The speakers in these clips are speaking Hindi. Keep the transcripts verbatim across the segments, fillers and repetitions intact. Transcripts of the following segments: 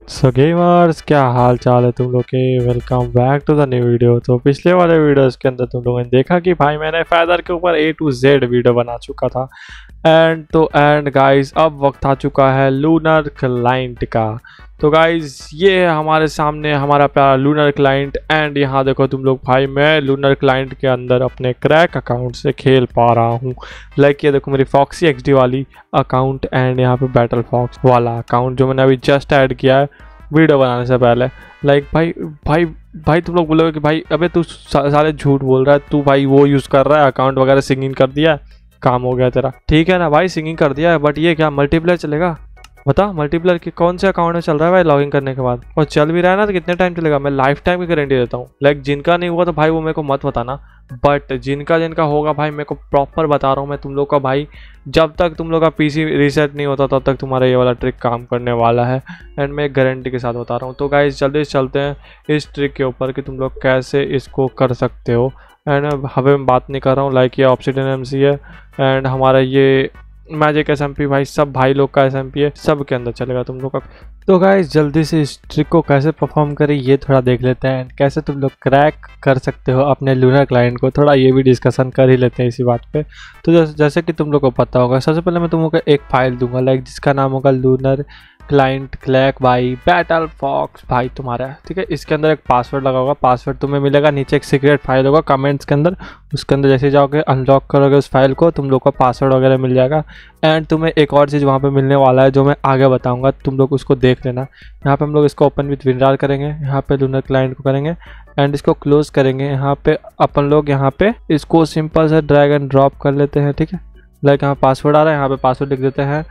सो गेमर्स, क्या हाल चाल है तुम लोग के। Welcome back to the new video. तो पिछले वाले वीडियोस के अंदर तुम लोगों ने देखा कि भाई मैंने फैदर के ऊपर ए टू जेड वीडियो बना चुका था। एंड तो एंड गाइस, अब वक्त आ चुका है लूनर क्लाइंट का। तो गाइस, ये है हमारे सामने हमारा प्यारा लूनर क्लाइंट। एंड यहाँ देखो तुम लोग, भाई मैं लूनर क्लाइंट के अंदर अपने क्रैक अकाउंट से खेल पा रहा हूँ। लाइक ये देखो मेरी फॉक्सी एक्सडी वाली अकाउंट एंड यहाँ पे बैटल फॉक्स वाला अकाउंट जो मैंने अभी जस्ट ऐड किया है वीडियो बनाने से पहले। लाइक भाई भाई भाई तुम लोग बोलोगे कि भाई अबे तू सारे झूठ बोल रहा है, तू भाई वो यूज़ कर रहा है अकाउंट वगैरह, सिंगिंग कर दिया है, काम हो गया तेरा। ठीक है ना भाई, सिंगिंग कर दिया है, बट ये क्या मल्टीप्लेयर चलेगा? बता, मल्टीप्लेयर की कौन से अकाउंट में चल रहा है भाई लॉगिन करने के बाद? और चल भी रहा है ना तो कितने टाइम चलेगा? मैं लाइफ टाइम की गारंटी देता हूँ। लाइक जिनका नहीं हुआ तो भाई वो मेरे को मत बताना, बट जिनका जिनका होगा भाई मेरे को प्रॉपर बता रहा हूँ मैं तुम लोग का। भाई जब तक तुम लोग का पीसी रीसेट नहीं होता तब तक तुम्हारा ये वाला ट्रिक काम करने वाला है। एंड मैं गारंटी के साथ बता रहा हूँ। तो गाइस जल्दी से चलते हैं इस ट्रिक के ऊपर कि तुम लोग कैसे इसको कर सकते हो। एंड हमें मैं बात नहीं कर रहा हूँ, लाइक ये ऑब्सिडियन एमसी है एंड हमारा ये मैजिक एसएमपी, भाई सब भाई लोग का एसएमपी है, सब के अंदर चलेगा तुम लोग का। तो गाइस जल्दी से इस ट्रिक को कैसे परफॉर्म करें ये थोड़ा देख लेते हैं। कैसे तुम लोग क्रैक कर सकते हो अपने लूनर क्लाइंट को, थोड़ा ये भी डिस्कशन कर ही लेते हैं इसी बात पे। तो जैसे जैसे कि तुम लोग को पता होगा, सबसे पहले मैं तुम लोग को एक फाइल दूंगा लाइक जिसका नाम होगा Lunar Client crack by Battle Fox भाई तुम्हारा। ठीक है, इसके अंदर एक पासवर्ड लगा होगा, पासवर्ड तुम्हें मिलेगा नीचे, एक सीक्रेट फाइल होगा कमेंट्स के अंदर, उसके अंदर जैसे जाओगे अनलॉक करोगे उस फाइल को, तुम लोग का पासवर्ड वगैरह मिल जाएगा। एंड तुम्हें एक और चीज़ वहाँ पे मिलने वाला है जो मैं आगे बताऊँगा, तुम लोग उसको देख लेना। यहाँ पे हम लोग इसको ओपन विथ विनरार करेंगे, यहाँ पे लूनर क्लाइंट को करेंगे एंड इसको क्लोज करेंगे। यहाँ पे अपन लोग यहाँ पे इसको सिंपल से ड्रैग एंड ड्रॉप कर लेते हैं। ठीक है, लाइक यहाँ पासवर्ड आ रहा है, यहाँ पे पासवर्ड लिख देते हैं।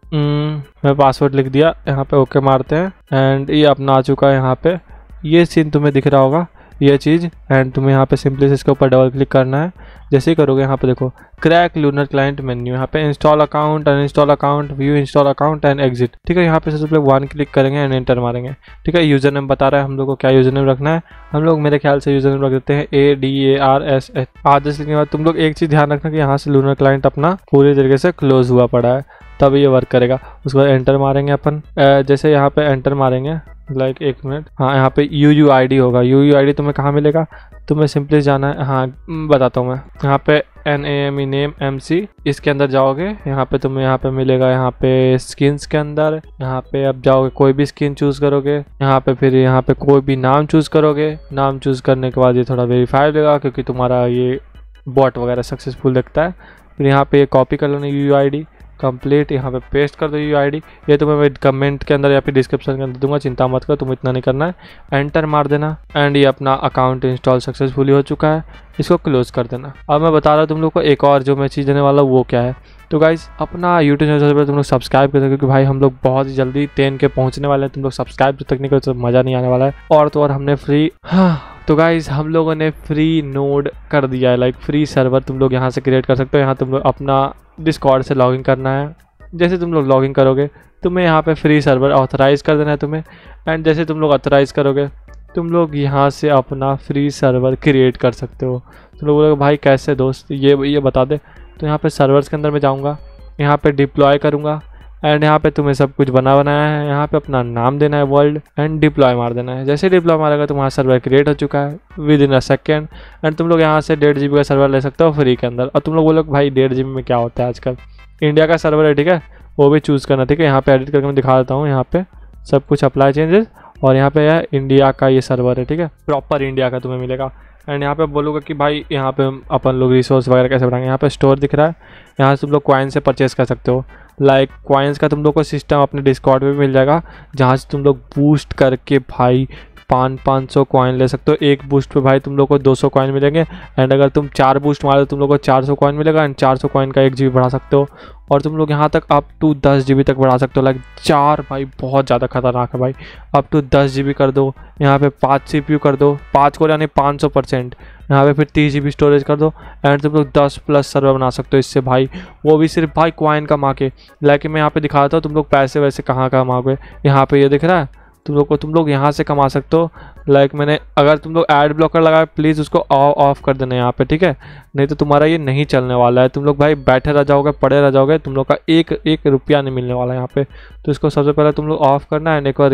मैं पासवर्ड लिख दिया, यहाँ पे ओके मारते हैं एंड ये अपना आ चुका है। यहाँ पे ये सीन तुम्हें दिख रहा होगा ये चीज़, एंड तुम्हें यहाँ पे सिंपली से इसके ऊपर डबल क्लिक करना है। जैसे ही करोगे यहाँ पे देखो क्रैक लूनर क्लाइंट मेन्यू, यहाँ पे install account, uninstall account, view install account and exit. ठीक है, यहाँ पे सबसे पहले वन क्लिक करेंगे एंड एंटर मारेंगे। ठीक है, यूजर नेम बता रहा है हम लोग को क्या यूजर नेम रखना है। हम लोग मेरे ख्याल से यूजर नेम रख देते हैं A D A R S H. Adesh लिखने के बाद तुम लोग एक चीज़ ध्यान रखना कि यहाँ से लूनर क्लाइंट अपना पूरी तरीके से क्लोज हुआ पड़ा है, तब ये वर्क करेगा। उसके बाद एंटर मारेंगे अपन। जैसे यहाँ पे एंटर मारेंगे लाइक एक मिनट, हाँ यहाँ पे यू यू आई डी होगा। यू यू आई डी तुम्हें कहाँ मिलेगा? तुम्हें सिंपली जाना है, हाँ बताता हूँ मैं, यहाँ पे N A M E name M C, इसके अंदर जाओगे, यहाँ पे तुम्हें यहाँ पे मिलेगा, यहाँ पे स्किन्स के अंदर, यहाँ पे अब जाओगे कोई भी स्किन चूज़ करोगे, यहाँ पे फिर यहाँ पे कोई भी नाम चूज़ करोगे। नाम चूज़ करने के बाद ये थोड़ा वेरीफाई देगा क्योंकि तुम्हारा ये बॉट वगैरह सक्सेसफुल दिखता है। फिर यहाँ पे ये कॉपी कर लेना U U I D complete, यहाँ पे पेस्ट कर दो यू आई डी। ये तुम्हें मैं कमेंट के अंदर या फिर डिस्क्रिप्शन के अंदर दूंगा, चिंता मत करो, तुम इतना नहीं करना है। एंटर मार देना एंड ये अपना अकाउंट इंस्टॉल सक्सेसफुली हो चुका है, इसको क्लोज कर देना। अब मैं बता रहा हूँ तुम लोग को एक और जो मैं चीज़ देने वाला हूँ वो क्या है। तो गाइस अपना यूट्यूब चैनल पर तुम लोग सब्सक्राइब कर दो क्योंकि भाई हम लोग बहुत ही जल्दी टेन के पहुँचने वाले हैं। तुम लोग सब्सक्राइब जब तक नहीं करो तो मज़ा नहीं आने वाला है। और तो और हमने फ्री, हाँ तो गाइज हम लोगों ने फ्री नोड कर दिया है, लाइक फ्री सर्वर तुम लोग यहाँ से क्रिएट कर सकते हो। यहाँ तुम लोग अपना डिस्कॉर्ड से लॉगिन करना है। जैसे तुम लोग लॉगिन करोगे तुम्हें यहाँ पे फ्री सर्वर ऑथराइज़ कर देना है तुम्हें। एंड जैसे तुम लोग ऑथराइज़ करोगे तुम लोग यहाँ से अपना फ्री सर्वर क्रिएट कर सकते हो। तुम लोग बोलोगे भाई कैसे दोस्त, ये ये बता दे। तो यहाँ पे सर्वर्स के अंदर मैं जाऊँगा, यहाँ पे डिप्लॉय करूँगा एंड यहाँ पे तुम्हें सब कुछ बना बनाया है। यहाँ पे अपना नाम देना है वर्ल्ड एंड डिप्लॉय मार देना है। जैसे डिप्लॉय मारेगा तुम्हारा सर्वर क्रिएट हो चुका है within a second. And तुम लोग यहाँ से डेढ़ जी बी का सर्वर ले सकते हो फ्री के अंदर। और तुम लोग बोलोगे भाई डेढ़ जी बी में क्या होता है आजकल, इंडिया का सर्वर है, ठीक है, वो भी चूज़ करना। ठीक है, यहाँ पे एडिट करके मैं दिखा देता हूँ, यहाँ पे सब कुछ अप्लाई चेंजेस और यहाँ पे है इंडिया का ये सर्वर है। ठीक है, प्रॉपर इंडिया का तुम्हें मिलेगा। एंड यहाँ पे बोलोगे कि भाई यहाँ पे अपन लोग रिसोर्स वगैरह कैसे बढ़ाएंगे। यहाँ पे स्टोर दिख रहा है, यहाँ से तुम लोग कॉइन से परचेस कर सकते हो। लाइक कॉइन्स का तुम लोग को सिस्टम अपने डिस्कॉर्ड पे भी मिल जाएगा जहाँ से तुम लोग बूस्ट करके भाई पाँच पाँच सौ कॉइन ले सकते हो। एक बूस्ट पे भाई तुम लोग को दो सौ कॉइन मिलेंगे एंड अगर तुम चार बूस्ट मारो तो तुम लोग को चार सौ कॉइन मिलेगा एंड चार सौ कॉइन का एक जी बी बढ़ा सकते हो। और तुम लोग यहाँ तक अप टू दस जी बी तक बढ़ा सकते हो। लाइक चार भाई बहुत ज़्यादा खतरनाक है भाई, अप टू दस जी बी कर दो। यहाँ पे पाँच सी पी यू कर दो, पाँच को यानी पाँच सौ परसेंट। यहाँ पे फिर तीस जी बी स्टोरेज कर दो एंड तुम लोग दस प्लस सर्वर बना सकते हो इससे भाई, वो भी सिर्फ भाई कॉइन कमा के। लाइक मैं यहाँ पे दिखाता हूँ तुम लोग पैसे वैसे कहाँ कमाओगे। यहाँ पे ये दिख रहा है तुम लोग को, तुम लोग यहाँ से कमा सकते हो। लाइक मैंने अगर तुम लोग एड ब्लॉकर लगाए प्लीज़ उसको ऑफ कर देना यहाँ पे, ठीक है, नहीं तो तुम्हारा ये नहीं चलने वाला है। तुम लोग भाई बैठे रह जाओगे, पड़े रह जाओगे, तुम लोग का एक एक रुपया नहीं मिलने वाला है यहाँ पे। तो इसको सबसे पहले तुम लोग ऑफ करना है एंड एक बार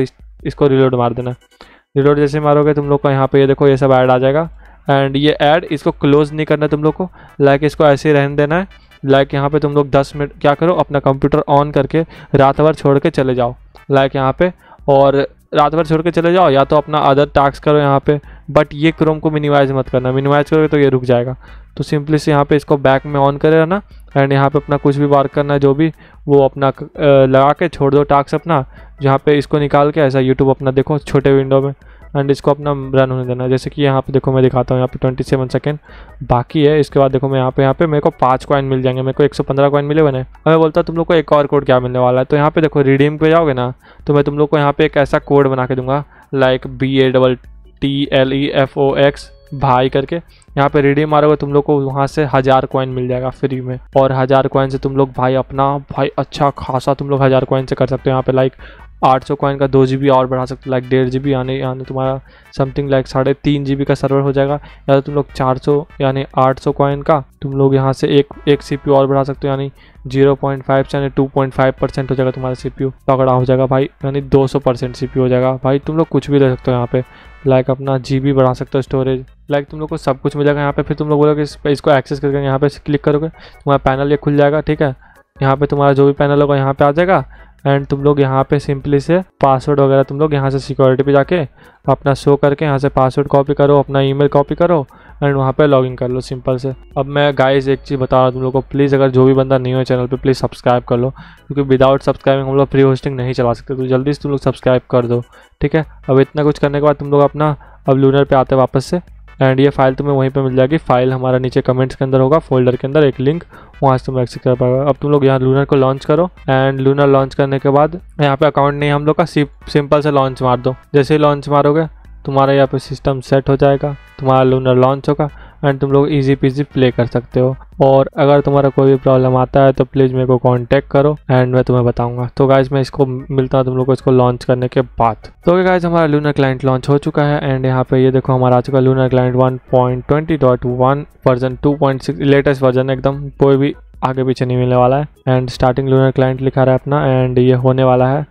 इसको रिलोड मार देना। रिलोड जैसे मारोगे तुम लोग को यहाँ पे ये देखो ये सब ऐड आ जाएगा। एंड ये ऐड इसको क्लोज नहीं करना तुम लोग को, लाइक इसको ऐसे ही रहने देना है। लाइक यहाँ पे तुम लोग दस मिनट क्या करो, अपना कंप्यूटर ऑन करके रात भर छोड़ के चले जाओ लाइक यहाँ पे, और रात भर छोड़ के चले जाओ, या तो अपना अदर टास्क करो यहाँ पे। बट ये क्रोम को मिनिमाइज मत करना, मिनिमाइज करोगे तो ये रुक जाएगा। तो सिंपली से यहाँ पे इसको बैक में ऑन करे रहना। एंड यहाँ पे अपना कुछ भी वर्क करना है जो भी, वो अपना लगा के छोड़ दो टास्क अपना, जहाँ पे इसको निकाल के ऐसा यूट्यूब अपना देखो छोटे विंडो में, एंड इसको अपना रन होने देना। जैसे कि यहाँ पे देखो मैं दिखाता हूँ, यहाँ पे ट्वेंटी सेवन सेकेंड बाकी है। इसके बाद देखो मैं यहाँ पे यहाँ पे मेरे को पाँच कॉइन मिल जाएंगे, मेरे को एक सौ पंद्रह कॉइन मिले बने। अब मैं बोलता तुम लोग को एक और कोड क्या मिलने वाला है। तो यहाँ पे देखो रिडीम पे जाओगे ना, तो मैं तुम लोग को यहाँ पे एक ऐसा कोड बना के दूंगा, like B A double T L E F O X भाई करके। यहाँ पे रिडीम मारोगे तुम लोग को वहाँ से हज़ार कॉइन मिल जाएगा फ्री में, और हज़ार कॉइन से तुम लोग भाई अपना भाई अच्छा खासा तुम लोग हज़ार कॉइन से कर सकते हो। यहाँ पे लाइक आठ सौ कॉइन का दो जी बी और बढ़ा सकते हो, लाइक डेढ़ जी बी यानी यानी तुम्हारा समथिंग लाइक साढ़े तीन जी बी का सर्वर हो जाएगा। या तो तुम लोग चार सौ यानी आठ सौ कॉइन का तुम लोग यहाँ से एक एक सी पी यू और बढ़ा सकते हो, यानी जीरो पॉइंट फाइव से यानी टू पॉइंट फाइव परसेंट हो जाएगा तुम्हारा सी पी यू तगड़ा हो जाएगा भाई, यानी दो सौ परसेंट सी पी यू हो जाएगा भाई। तुम लोग कुछ भी ले सकते हो यहाँ पे, लाइक अपना जी बी बढ़ा सकते हो, स्टोरेज, लाइक तुम लोग को सब कुछ मिल जाएगा यहाँ पे। फिर तुम लोग बोलोगे इस इसको एक्सेस करके यहाँ पे क्लिक करोगे, तुम्हारा पैनल ये खुल जाएगा। ठीक है, यहाँ पे तुम्हारा जो भी पैनल होगा यहाँ पे आ जाएगा। एंड तुम लोग यहाँ पे सिंपली से पासवर्ड वगैरह तुम लोग यहाँ से सिक्योरिटी पे जाके अपना शो करके यहाँ से पासवर्ड कॉपी करो, अपना ईमेल कॉपी करो, एंड वहाँ पे लॉगिन कर लो सिंपल से। अब मैं गाइस एक चीज़ बता रहा हूँ तुम लोग को, प्लीज़ अगर जो भी बंदा नहीं हो चैनल पे प्लीज़ सब्सक्राइब कर लो, क्योंकि विदाउट सब्सक्राइबिंग हम लोग फ्री होस्टिंग नहीं चला सकते। तो जल्दी से तुम लोग सब्सक्राइब कर दो। ठीक है, अब इतना कुछ करने के बाद तुम लोग अपना अब लूनर पे आते वापस से, एंड ये फाइल तुम्हें वहीं पे मिल जाएगी। फाइल हमारा नीचे कमेंट्स के अंदर होगा, फोल्डर के अंदर एक लिंक, वहाँ से तुम एक्सेस कर पाओगे। अब तुम लोग यहाँ लूनर को लॉन्च करो, एंड लूनर लॉन्च करने के बाद यहाँ पे अकाउंट नहीं हम लोग का, सिंपल से लॉन्च मार दो। जैसे ही लॉन्च मारोगे तुम्हारा यहाँ पे सिस्टम सेट हो जाएगा, तुम्हारा लूनर लॉन्च होगा, एंड तुम लोग इजी पीजी प्ले कर सकते हो। और अगर तुम्हारा कोई भी प्रॉब्लम आता है तो प्लीज़ मेरे को कांटेक्ट करो, एंड मैं तुम्हें बताऊंगा। तो गाइज मैं इसको मिलता हूँ तुम लोग को इसको लॉन्च करने के बाद। तो गाइज हमारा लूनर क्लाइंट लॉन्च हो चुका है, एंड यहाँ पे ये देखो हमारा आ चुका है Lunar Client one point twenty dot one version two point six latest version, एकदम कोई भी आगे पीछे नहीं मिलने वाला है। एंड स्टार्टिंग लूनर क्लाइंट लिखा रहा है अपना, एंड ये होने वाला है।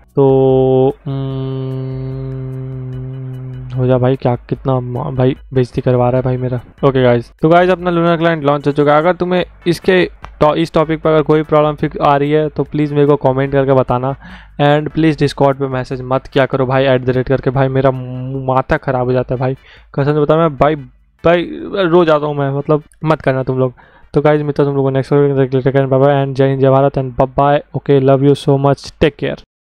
तो हो जा भाई, क्या कितना भाई बेइज्जती करवा रहा है भाई मेरा। ओके गाइज, तो गाइज अपना लूनर क्लाइंट लॉन्च हो चुका है। अगर तुम्हें इसके तो इस टॉपिक पर अगर कोई प्रॉब्लम फिक्स आ रही है तो प्लीज़ मेरे को कमेंट करके बताना, एंड प्लीज़ डिस्कॉर्ड पे मैसेज मत किया करो भाई एट द रेट करके, भाई मेरा माथा ख़राब हो जाता है भाई, कसम से बता मैं भाई भाई रो जाता हूँ मैं, मतलब मत करना तुम लोग। तो गाइज मिलता तुम लोगों को नेक्स्ट वीडियो में, बाय बाय एंड जय हिंद जय Bharat and bye bye. Okay, love you so much, take care.